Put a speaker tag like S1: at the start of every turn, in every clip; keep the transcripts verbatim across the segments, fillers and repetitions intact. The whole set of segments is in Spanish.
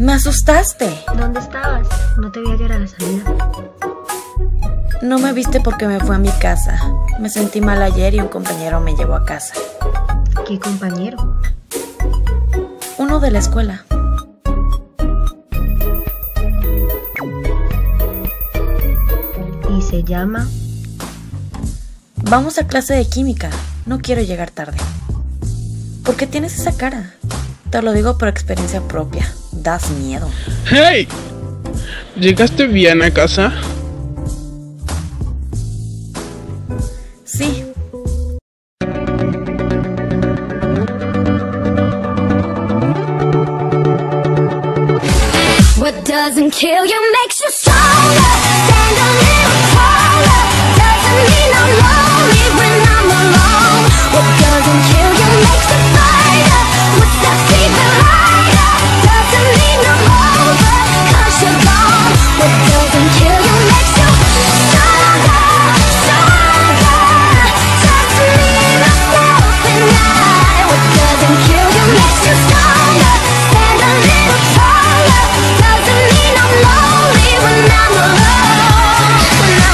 S1: Me asustaste.
S2: ¿Dónde estabas? No te vi ayer a la salida.
S1: No me viste porque me fui a mi casa. Me sentí mal ayer y un compañero me llevó a casa.
S2: ¿Qué compañero?
S1: Uno de la escuela.
S2: ¿Y se llama?
S1: Vamos a clase de química. No quiero llegar tarde. ¿Por qué tienes esa cara? Te lo digo por experiencia propia. Das miedo.
S3: ¡Hey! ¿Llegaste bien a casa?
S1: Sí.
S4: What doesn't kill you makes you stronger. Stand a little taller. Doesn't mean I'm lonely when I'm alone. What doesn't kill you makes you fighter. Footsteps keep it lighter. Doesn't mean I'm over, 'cause you're gone. What doesn't kill you makes you stronger, stronger. Trust me, myself and I. What doesn't kill you makes you stronger. Stand a little taller. Doesn't mean I'm lonely when I'm alone. When I'm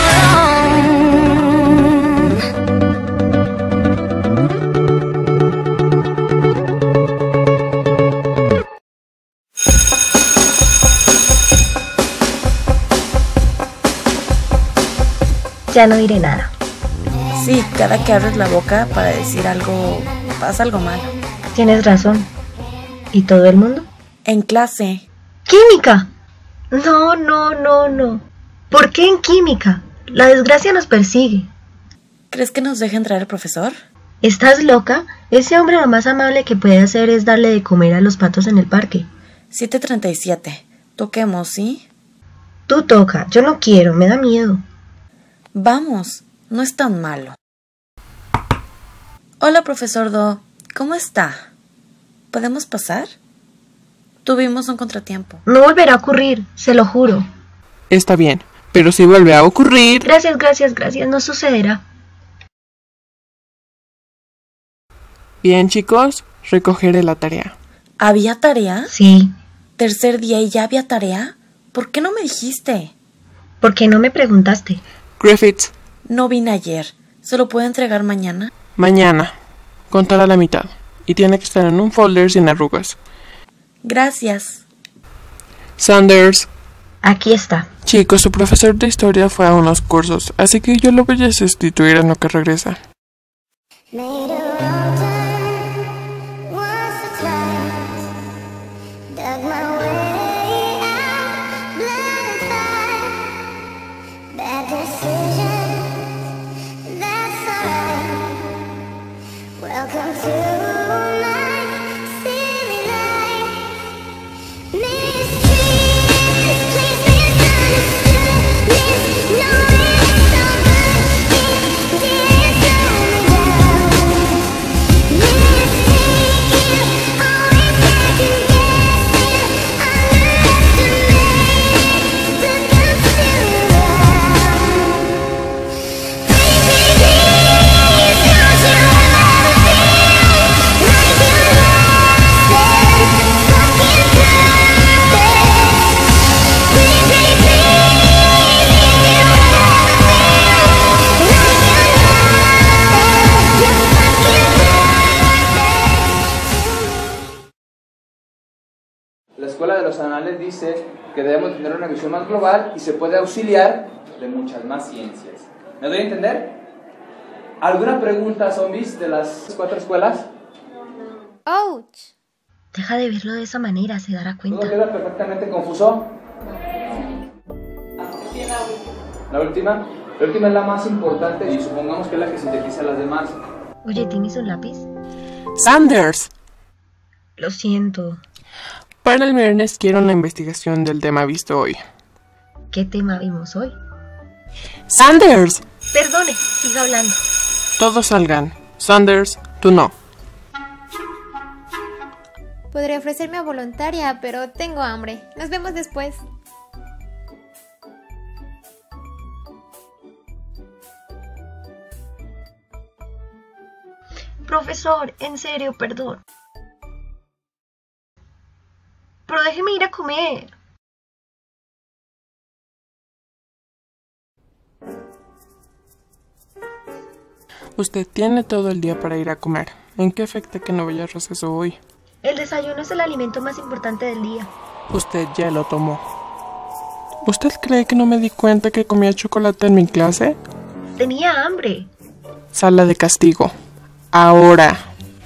S2: Ya no diré nada.
S1: Sí, cada que abres la boca para decir algo, pasa algo malo.
S2: Tienes razón. ¿Y todo el mundo?
S1: En clase.
S2: ¡Química! No, no, no, no. ¿Por qué en química? La desgracia nos persigue.
S1: ¿Crees que nos dejen traer al profesor?
S2: ¿Estás loca? Ese hombre lo más amable que puede hacer es darle de comer a los patos en el parque.
S1: siete treinta y siete. Toquemos, ¿sí?
S2: Tú toca, yo no quiero, me da miedo.
S1: Vamos, no es tan malo. Hola, profesor Do. ¿Cómo está? ¿Podemos pasar? Tuvimos un contratiempo.
S2: No volverá a ocurrir, se lo juro.
S3: Está bien, pero si vuelve a ocurrir...
S2: Gracias, gracias, gracias, no sucederá.
S3: Bien, chicos, recogeré la tarea.
S1: ¿Había tarea?
S2: Sí.
S1: ¿Tercer día y ya había tarea? ¿Por qué no me dijiste?
S2: ¿Por qué no me preguntaste?
S3: Griffiths,
S1: No vine ayer. ¿Se lo puedo entregar mañana?
S3: mañana. Contará la mitad. Y tiene que estar en un folder sin arrugas.
S1: Gracias.
S3: Sanders.
S2: Aquí está.
S3: Chicos, su profesor de historia fue a unos cursos, así que yo lo voy a sustituir en lo que regresa.
S4: made a wrong turn once or twice. Dug my way out, blood and fire. Bad decisions, that's alright. Welcome to my silly life. Mistreated, this place misunderstood. Misknowing so good, it didn't slow me down.
S5: La Escuela de los Anales dice que debemos tener una visión más global y se puede auxiliar de muchas más ciencias. ¿Me doy a entender? ¿Alguna pregunta, zombies, de las cuatro escuelas?
S4: Ouch.
S2: Deja de verlo de esa manera, se dará
S5: ¿Todo
S2: cuenta.
S5: queda perfectamente confuso? La última. La última es la más importante y supongamos que es la que sintetiza a las demás.
S2: Oye, ¿tienes un lápiz?
S3: Sanders.
S2: Lo siento.
S3: Para el viernes quiero una investigación del tema visto hoy.
S2: ¿Qué tema vimos hoy?
S3: Sanders.
S2: Perdone, siga hablando.
S3: Todos salgan. Sanders, tú no.
S6: Podría ofrecerme a voluntaria, pero tengo hambre. Nos vemos después.
S2: Profesor, en serio, perdón. pero déjeme ir a comer.
S3: Usted tiene todo el día para ir a comer. ¿En qué afecta que no vaya a receso hoy?
S2: El desayuno es el alimento más importante del día.
S3: Usted ya lo tomó. ¿Usted cree que no me di cuenta que comía chocolate en mi clase?
S2: Tenía hambre.
S3: Sala de castigo. Ahora.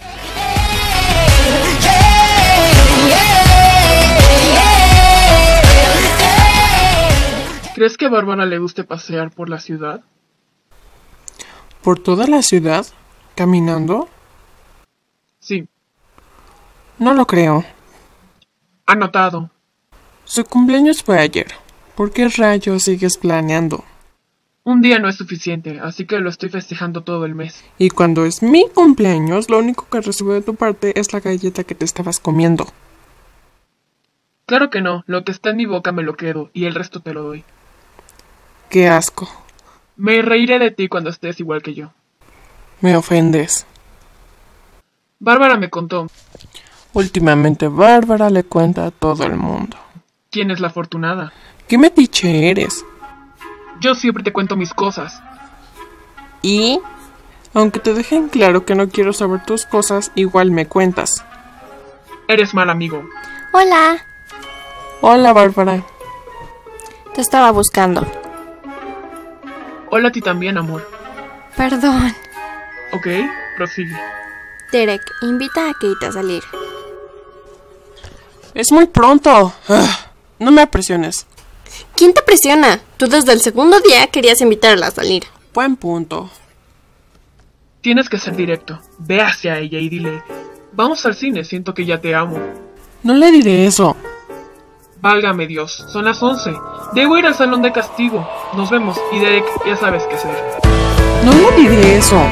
S7: ¿Crees que a Bárbara le guste pasear por la ciudad?
S3: ¿Por toda la ciudad? ¿Caminando?
S7: Sí.
S3: No lo creo.
S7: Anotado.
S3: Su cumpleaños fue ayer. ¿Por qué rayos sigues planeando?
S7: Un día no es suficiente, así que lo estoy festejando todo el mes.
S3: Y cuando es mi cumpleaños, lo único que recibo de tu parte es la galleta que te estabas comiendo.
S7: Claro que no, lo que está en mi boca me lo quedo, y el resto te lo doy.
S3: ¡Qué asco!
S7: Me reiré de ti cuando estés igual que yo.
S3: Me ofendes.
S7: Bárbara me contó.
S3: Últimamente Bárbara le cuenta a todo el mundo.
S7: ¿Quién es la afortunada?
S3: ¿Qué metiche eres?
S7: Yo siempre te cuento mis cosas.
S3: Y, aunque te dejen claro que no quiero saber tus cosas, igual me cuentas.
S7: Eres mal amigo.
S6: Hola,
S3: Hola, Bárbara.
S6: te estaba buscando.
S7: Hola a ti también, amor.
S6: Perdón.
S7: Ok, prosigue.
S6: Derek, invita a Kate a salir.
S3: Es muy pronto. Ah, no me presiones.
S6: ¿Quién te presiona? Tú desde el segundo día querías invitarla a salir.
S3: Buen punto.
S7: Tienes que ser directo. Ve hacia ella y dile, vamos al cine, siento que ya te amo.
S3: No le diré eso.
S7: Válgame Dios, son las once. Debo ir al salón de castigo. Nos vemos, y Derek, ya sabes qué hacer.
S3: No le diré eso.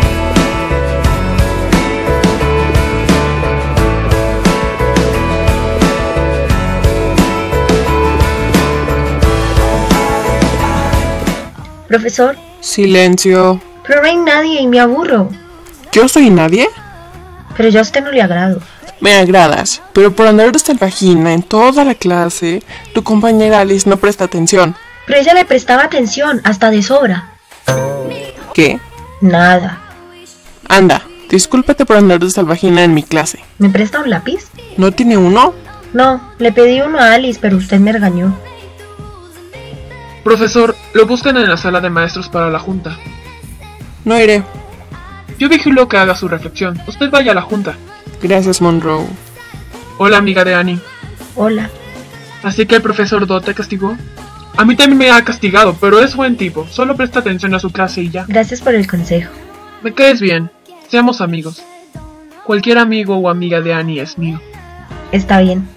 S2: Profesor,
S3: Silencio.
S2: pero no hay nadie y me aburro.
S3: ¿Yo soy nadie?
S2: Pero yo a usted no le agrado.
S3: Me agradas, pero por andar de vagina en toda la clase, tu compañera Alice no presta atención.
S2: Pero ella le prestaba atención, hasta de sobra.
S3: ¿Qué?
S2: Nada.
S3: Anda, discúlpate por andar de vagina en mi clase.
S2: ¿Me presta un lápiz?
S3: ¿No tiene uno?
S2: No, le pedí uno a Alice, pero usted me regañó.
S7: Profesor, lo buscan en la sala de maestros para la junta.
S3: No iré.
S7: Yo vigilo que haga su reflexión. Usted vaya a la junta.
S3: Gracias, Monroe.
S7: Hola, amiga de Annie.
S2: Hola.
S7: ¿Así que el profesor Dodd te castigó? A mí también me ha castigado, pero es buen tipo. Solo presta atención a su clase y ya.
S2: Gracias por el consejo.
S7: Me caes bien. Seamos amigos. Cualquier amigo o amiga de Annie es mío.
S2: Está bien.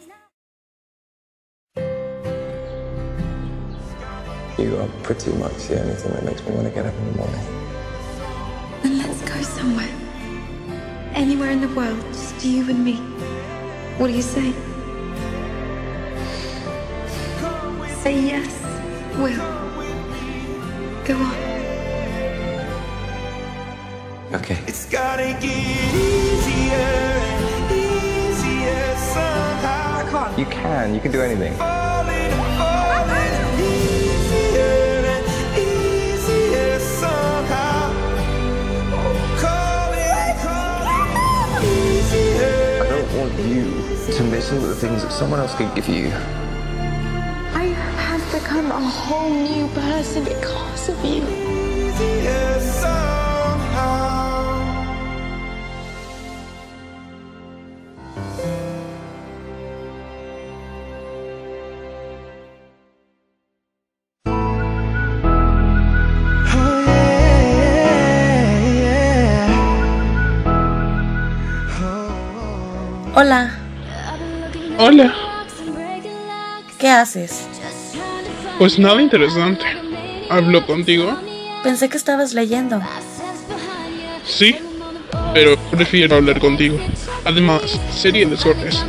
S8: You are pretty much the only thing that makes me want to get up in the morning.
S9: Then let's go somewhere. Anywhere in the world, just you and me. What do you say? Say yes, Will. Go on.
S8: Okay.
S10: It's gotta get easier and easier somehow. I can't.
S8: You can. You can do anything.
S10: Falling, falling, easier and easier somehow. Oh, calling, calling, easier.
S8: I don't want you to miss all the things that someone else could give you.
S9: I have become a whole new person because of you.
S10: Easier somehow.
S1: Hola,
S3: Hola.
S1: ¿qué haces?
S3: Pues nada interesante. ¿Hablo contigo?
S1: Pensé que estabas leyendo.
S3: Sí, pero prefiero hablar contigo. Además, sería de suertes.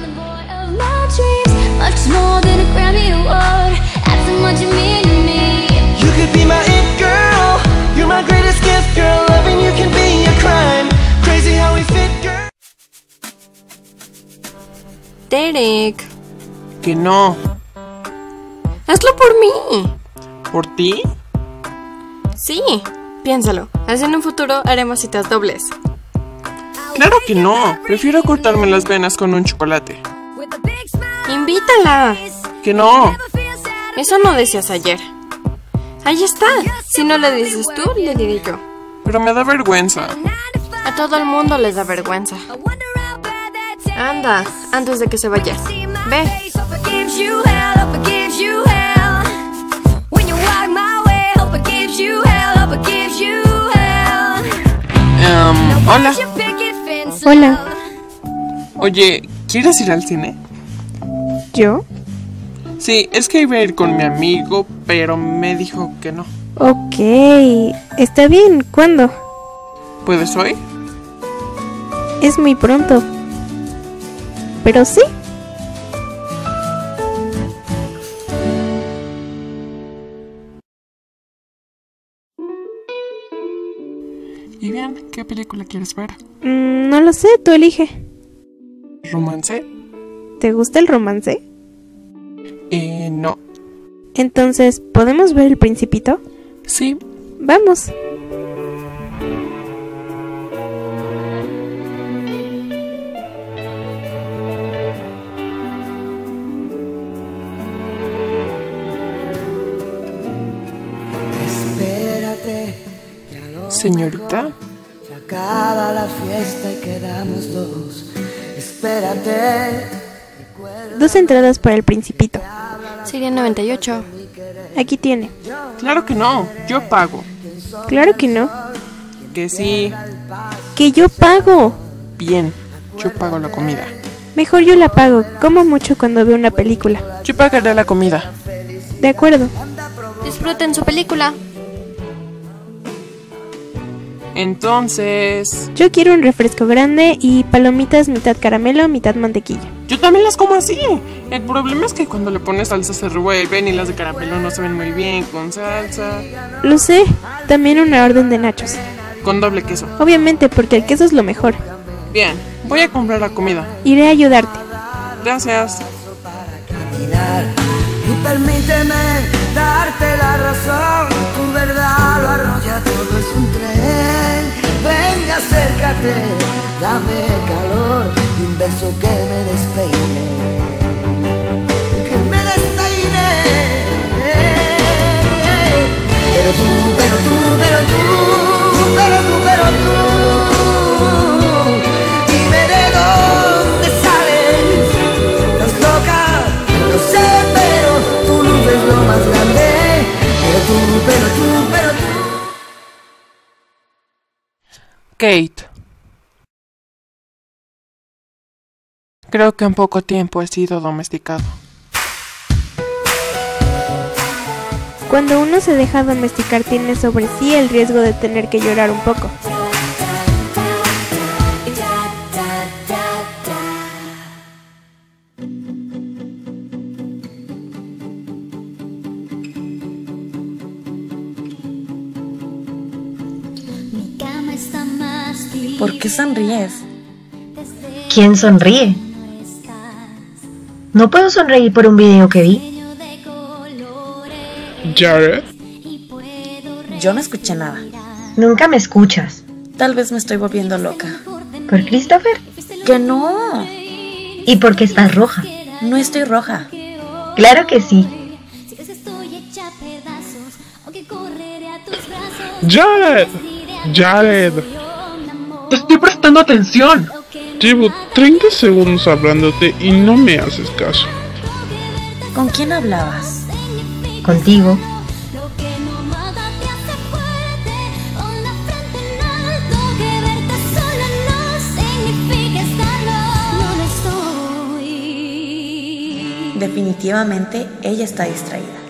S4: Much more than a Grammy award. That's how much you mean to me.
S10: You could be my it girl. You're my greatest gift, girl. Loving you can be a crime. Crazy how we fit, girl.
S6: Derek,
S3: Que no.
S11: Hazlo por mí.
S3: ¿Por ti?
S11: Sí, piénsalo. Así en un futuro haremos citas dobles.
S3: Claro que no. Prefiero cortarme las venas con un chocolate.
S11: Invítala.
S3: Que no.
S11: Eso no decías ayer. Ahí está. Si no le dices tú, le diré yo.
S3: Pero me da vergüenza.
S11: A todo el mundo les da vergüenza. Anda, antes de que se vaya. Ve.
S3: Um, hola.
S12: Hola.
S3: Oye, ¿quieres ir al cine?
S12: ¿Yo?
S3: Sí, es que iba a ir con mi amigo, pero me dijo que no.
S12: Ok, está bien. ¿Cuándo?
S3: ¿Puedes hoy?
S12: Es muy pronto. Pero sí.
S3: Y bien, ¿qué película quieres ver?
S12: Mm, no lo sé, tú elige.
S3: ¿Romance?
S12: ¿Te gusta el romance?
S3: Eh, no.
S12: Entonces, ¿podemos ver El Principito?
S3: Sí.
S12: Vamos.
S10: Espérate,
S3: Señorita.
S10: se acaba la fiesta y quedamos dos. Espérate.
S12: Dos entradas para El Principito.
S11: Serían noventa y ocho.
S12: Aquí tiene.
S3: Claro que no, yo pago.
S12: Claro que no.
S3: Que sí.
S12: Que yo pago.
S3: Bien, yo pago la comida.
S12: Mejor yo la pago. Como mucho cuando veo una película.
S3: Yo pagaré la comida.
S12: De acuerdo.
S11: Disfruten su película.
S3: Entonces...
S12: Yo quiero un refresco grande y palomitas mitad caramelo, mitad mantequilla.
S3: Yo también las como así. El problema es que cuando le pones salsa se revuelven y las de caramelo no se ven muy bien con salsa.
S12: Lo sé. También una orden de nachos.
S3: Con doble queso.
S12: Obviamente, porque el queso es lo mejor.
S3: Bien, voy a comprar la comida.
S12: Iré a ayudarte.
S3: Gracias.
S10: Y permíteme darte la razón. Tu verdad lo arrolla, todo es un tren. Venga, acércate, dame calor y un beso que me despeine, que me despeine. Pero tú, pero tú, pero tú, pero tú, pero tú, dime de dónde sales. Estás loca, lo sé, pero tu luz es lo más grande. Pero tú, pero tú, pero tú.
S3: Kate. Creo que en poco tiempo he sido domesticado.
S12: Cuando uno se deja domesticar tiene sobre sí el riesgo de tener que llorar un poco.
S1: ¿Por qué sonríes?
S2: ¿Quién sonríe? No puedo sonreír por un video que vi.
S7: Jared.
S1: Yo no escuché nada.
S2: Nunca me escuchas.
S1: Tal vez me estoy volviendo loca.
S2: ¿Por Christopher?
S1: ¡Que no!
S2: ¿Y por qué estás roja?
S1: No estoy roja.
S2: Claro que sí.
S7: Jared. Jared. Te estoy prestando atención.
S13: Llevo treinta segundos hablándote y no me haces caso.
S1: ¿Con quién hablabas?
S2: Contigo.
S1: Definitivamente ella está distraída.